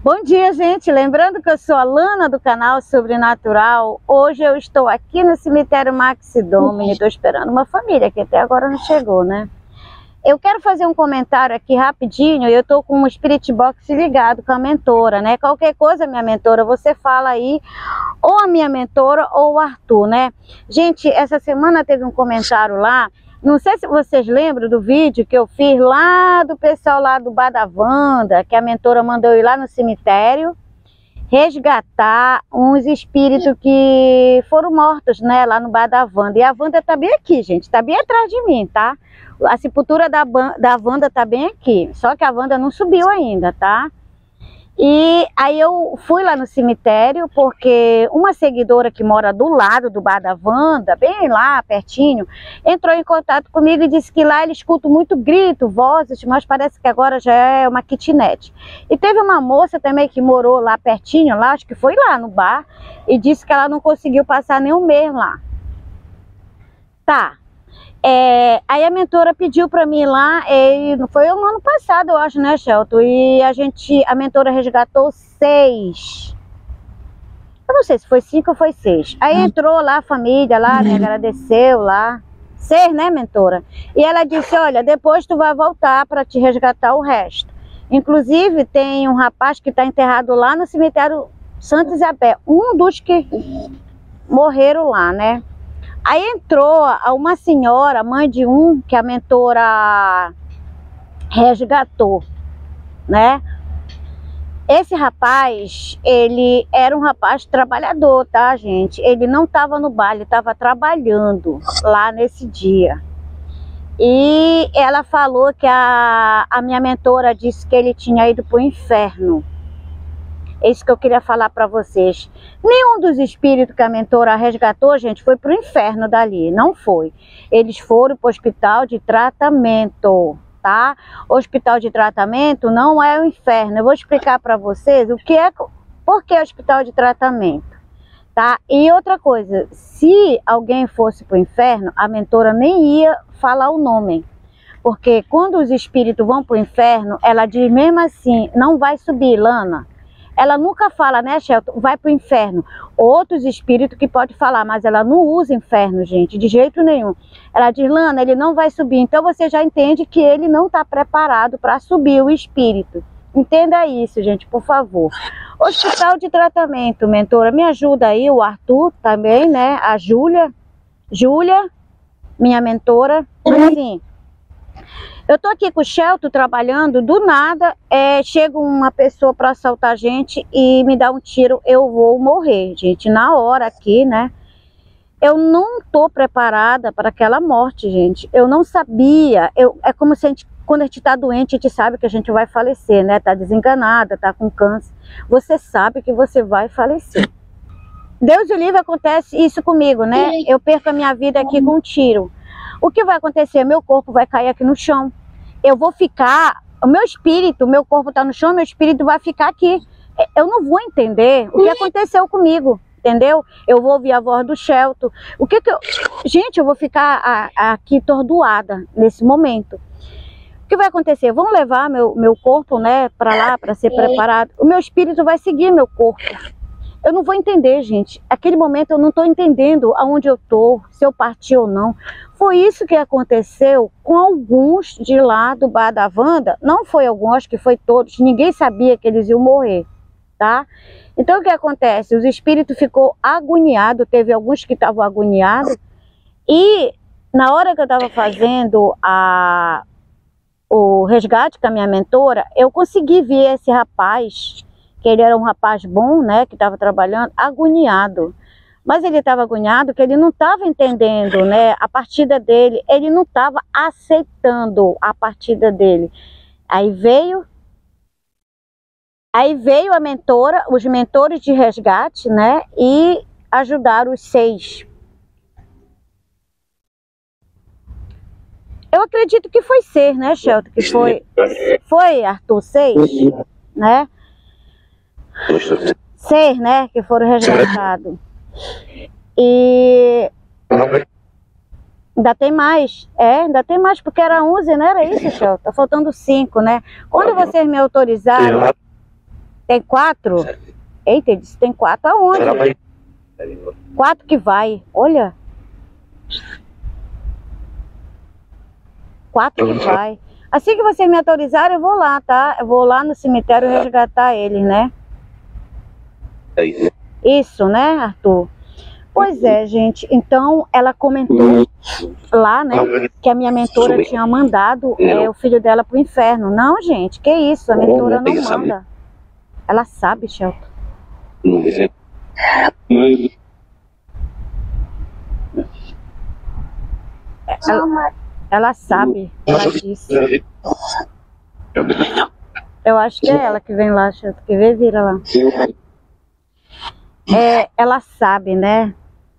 Bom dia, gente. Lembrando que eu sou a Lana do canal Sobrenatural. Hoje eu estou aqui no cemitério Maxi Domini. Estou esperando uma família que até agora não chegou, né? Eu quero fazer um comentário aqui rapidinho. Eu estou com um Spirit Box ligado com a mentora, né? Qualquer coisa, minha mentora, você fala aí, ou a minha mentora ou o Arthur, né? Gente, essa semana teve um comentário lá. Não sei se vocês lembram do vídeo que eu fiz lá do pessoal lá do Bar da Wanda, que a mentora mandou ir lá no cemitério resgatar uns espíritos que foram mortos, né, lá no Bar da Wanda. E a Wanda tá bem aqui, gente, tá bem atrás de mim, tá? A sepultura da Wanda tá bem aqui, só que a Wanda não subiu ainda, tá? E aí eu fui lá no cemitério, porque uma seguidora que mora do lado do Bar da Wanda, bem lá, pertinho, entrou em contato comigo e disse que lá ele escuta muito grito, vozes, mas parece que agora já é uma kitnet. E teve uma moça também que morou lá pertinho, lá, acho que foi lá no bar, e disse que ela não conseguiu passar nem um mês lá. Tá. Aí a mentora pediu para mim lá, foi um ano passado, eu acho, né, Shelton? E a mentora resgatou 6. Eu não sei se foi 5 ou foi 6. Aí entrou lá a família, lá, me agradeceu lá. 6, né, mentora? E ela disse, olha, depois tu vai voltar para te resgatar o resto. Inclusive, tem um rapaz que está enterrado lá no cemitério Santa Isabel, um dos que morreram lá, né? Aí entrou uma senhora, mãe de um, que a mentora resgatou, né? Esse rapaz, ele era um rapaz trabalhador, tá, gente? Ele não estava no bar, ele estava trabalhando lá nesse dia. E ela falou que a minha mentora disse que ele tinha ido para o inferno. É isso que eu queria falar para vocês. Nenhum dos espíritos que a mentora resgatou, gente, foi para o inferno dali. Não foi. Eles foram para o hospital de tratamento, tá? Hospital de tratamento não é o inferno. Eu vou explicar para vocês por que hospital de tratamento, tá? E outra coisa, se alguém fosse para o inferno, a mentora nem ia falar o nome. Porque quando os espíritos vão para o inferno, ela diz mesmo assim, não vai subir, Lana. Ela nunca fala, né, Shelton, vai para o inferno. Outros espíritos que pode falar, mas ela não usa inferno, gente, de jeito nenhum. Ela diz, Lana, ele não vai subir. Então você já entende que ele não está preparado para subir o espírito. Entenda isso, gente, por favor. Hospital de tratamento, mentora, me ajuda aí, o Arthur também, né, a Júlia, minha mentora, assim. Eu tô aqui com o Shelton trabalhando, do nada, chega uma pessoa para assaltar a gente e me dá um tiro, eu vou morrer, gente, na hora aqui, né? Eu não tô preparada para aquela morte, gente, eu não sabia, é como se quando a gente tá doente, a gente sabe que a gente vai falecer, né? Tá desenganada, tá com câncer, você sabe que você vai falecer. Deus o livre, acontece isso comigo, né? Eu perco a minha vida aqui com um tiro. O que vai acontecer? Meu corpo vai cair aqui no chão. Eu vou ficar, o meu espírito, meu corpo está no chão, meu espírito vai ficar aqui. Eu não vou entender o que aconteceu comigo, entendeu? Eu vou ouvir a voz do Shelton. Gente, eu vou ficar aqui atordoada nesse momento. O que vai acontecer? Vão levar meu corpo, né, para lá, para ser preparado. O meu espírito vai seguir meu corpo. Eu não vou entender, gente. Aquele momento eu não estou entendendo aonde eu estou, se eu parti ou não. Foi isso que aconteceu com alguns de lá do Bar da Wanda. Não foi alguns, acho que foi todos. Ninguém sabia que eles iam morrer, tá? Então o que acontece? Os espíritos ficou agoniados, teve alguns que estavam agoniados. E na hora que eu estava fazendo o resgate com a minha mentora, eu consegui ver esse rapaz, que ele era um rapaz bom, né, que estava trabalhando, agoniado. Mas ele estava agoniado que ele não estava entendendo, né, a partida dele, ele não estava aceitando a partida dele. Aí veio a mentora, os mentores de resgate, né, e ajudaram os 6. Eu acredito que foi 6, né, Shelton, que foi Arthur, 6, né? 6, né, que foram resgatados. E ainda tem mais, ainda tem mais, porque era 11, não era isso, Shelton? Tá faltando 5, né? Quando vocês me autorizaram, Tem 4? Eita, ele disse tem 4 aonde? 4 que vai, olha. 4 que vai. Assim que vocês me autorizarem, eu vou lá, tá? Eu vou lá no cemitério resgatar eles, né? Isso, né, Arthur? Pois é, gente. Então, ela comentou lá, né, que a minha mentora tinha mandado o filho dela pro inferno. Não, gente, que isso? A mentora não manda. Ela sabe, Shelton. Ela sabe, ela disse. Eu acho que é ela que vem lá, Shelton, que vem, vira lá. Ela sabe, né?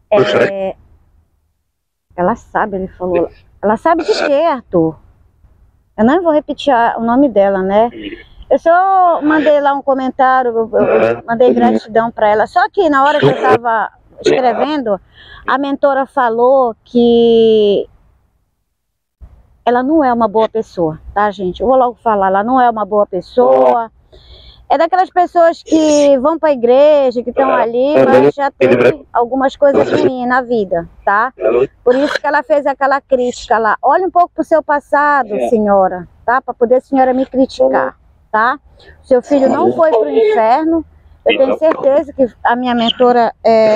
Ela sabe, ele falou. Ela sabe de quê, Arthur? Eu não vou repetir o nome dela, né? Eu só mandei lá um comentário, eu mandei gratidão para ela. Só que na hora que eu estava escrevendo, a mentora falou que ela não é uma boa pessoa, tá, gente? Eu vou logo falar, ela não é uma boa pessoa. É daquelas pessoas que vão para a igreja, que estão ali, mas já teve algumas coisas ruins na vida, tá? Por isso que ela fez aquela crítica lá. Olha um pouco para o seu passado, senhora, tá? Para poder a senhora me criticar, tá? Seu filho não foi para o inferno. Eu tenho certeza que a minha mentora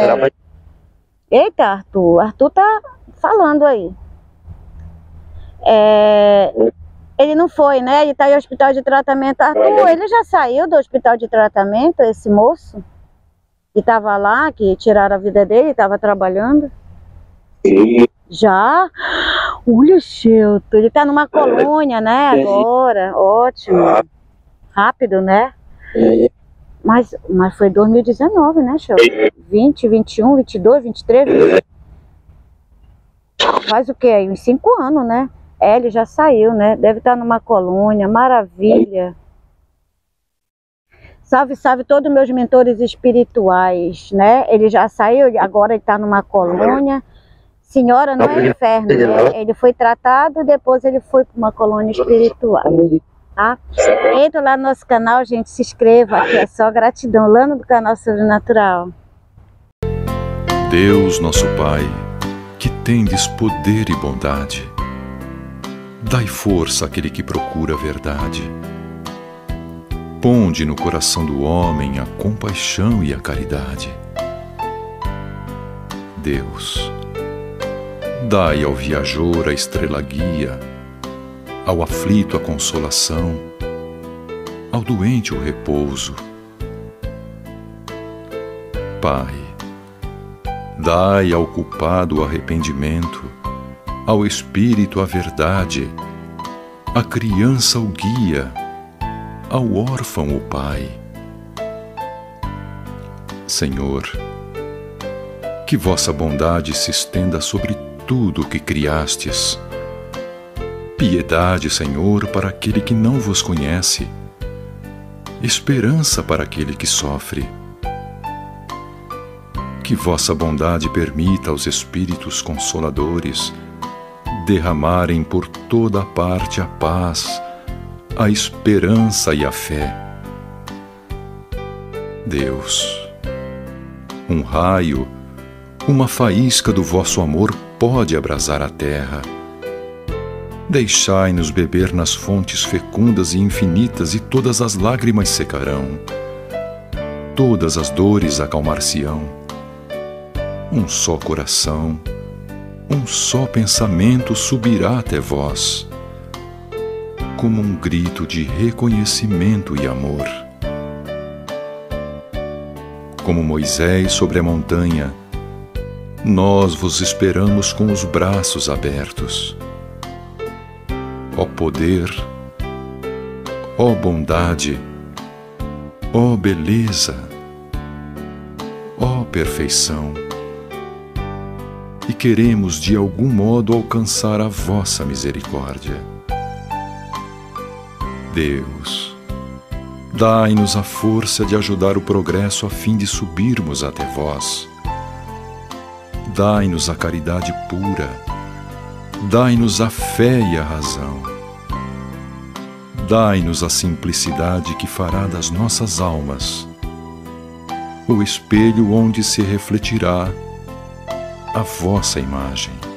Eita, Arthur. Arthur tá falando aí. Ele não foi, né? Ele tá em hospital de tratamento. Arthur, ele já saiu do hospital de tratamento, esse moço? Que tava lá, que tiraram a vida dele, tava trabalhando? Sim. Já? Olha, Shelton, ele tá numa colônia, né, agora. Ótimo. Rápido, né? Mas foi 2019, né, Shelton? 20, 21, 22, 23, faz o que aí? Uns 5 anos, né? Ele já saiu, né? Deve estar numa colônia, maravilha. Salve, salve todos os meus mentores espirituais, né? Ele já saiu, agora ele está numa colônia. Senhora, não é inferno, né? Ele foi tratado, depois ele foi para uma colônia espiritual, tá? Entra lá no nosso canal, gente, se inscreva, aqui é só gratidão, lá no canal Sobrenatural. Deus, nosso Pai, que tendes poder e bondade, dai força àquele que procura a verdade. Ponde no coração do homem a compaixão e a caridade. Deus, dai ao viajor a estrela guia, ao aflito a consolação, ao doente o repouso. Pai, dai ao culpado o arrependimento, ao espírito a verdade, à criança o guia, ao órfão o pai. Senhor, que vossa bondade se estenda sobre tudo o que criastes. Piedade, Senhor, para aquele que não vos conhece, esperança para aquele que sofre. Que vossa bondade permita aos espíritos consoladores derramarem por toda a parte a paz, a esperança e a fé. Deus, um raio, uma faísca do vosso amor pode abrasar a terra. Deixai-nos beber nas fontes fecundas e infinitas, e todas as lágrimas secarão, todas as dores acalmar-se-ão. Um só coração, um só pensamento subirá até vós, como um grito de reconhecimento e amor. Como Moisés sobre a montanha, nós vos esperamos com os braços abertos. Ó poder, ó bondade, ó beleza, ó perfeição. E queremos de algum modo alcançar a vossa misericórdia. Deus, dai-nos a força de ajudar o progresso a fim de subirmos até vós. Dai-nos a caridade pura, dai-nos a fé e a razão. dai-nos a simplicidade que fará das nossas almas o espelho onde se refletirá a vossa imagem.